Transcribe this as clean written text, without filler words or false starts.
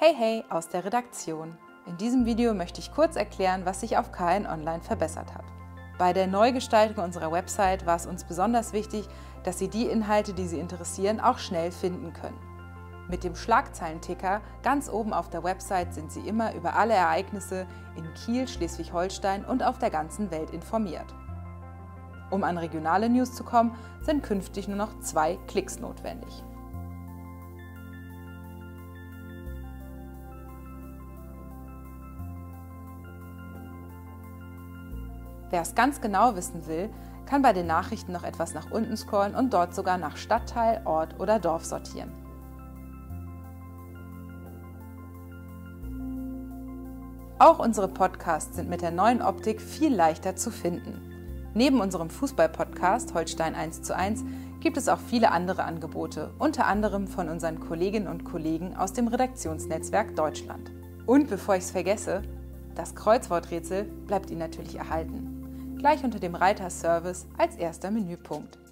Hey hey aus der Redaktion! In diesem Video möchte ich kurz erklären, was sich auf KN Online verbessert hat. Bei der Neugestaltung unserer Website war es uns besonders wichtig, dass Sie die Inhalte, die Sie interessieren, auch schnell finden können. Mit dem Schlagzeilenticker ganz oben auf der Website sind Sie immer über alle Ereignisse in Kiel, Schleswig-Holstein und auf der ganzen Welt informiert. Um an regionale News zu kommen, sind künftig nur noch 2 Klicks notwendig. Wer es ganz genau wissen will, kann bei den Nachrichten noch etwas nach unten scrollen und dort sogar nach Stadtteil, Ort oder Dorf sortieren. Auch unsere Podcasts sind mit der neuen Optik viel leichter zu finden. Neben unserem Fußball-Podcast Holstein 1:1 gibt es auch viele andere Angebote, unter anderem von unseren Kolleginnen und Kollegen aus dem Redaktionsnetzwerk Deutschland. Und bevor ich es vergesse, das Kreuzworträtsel bleibt Ihnen natürlich erhalten. Gleich unter dem Reiter Service als erster Menüpunkt.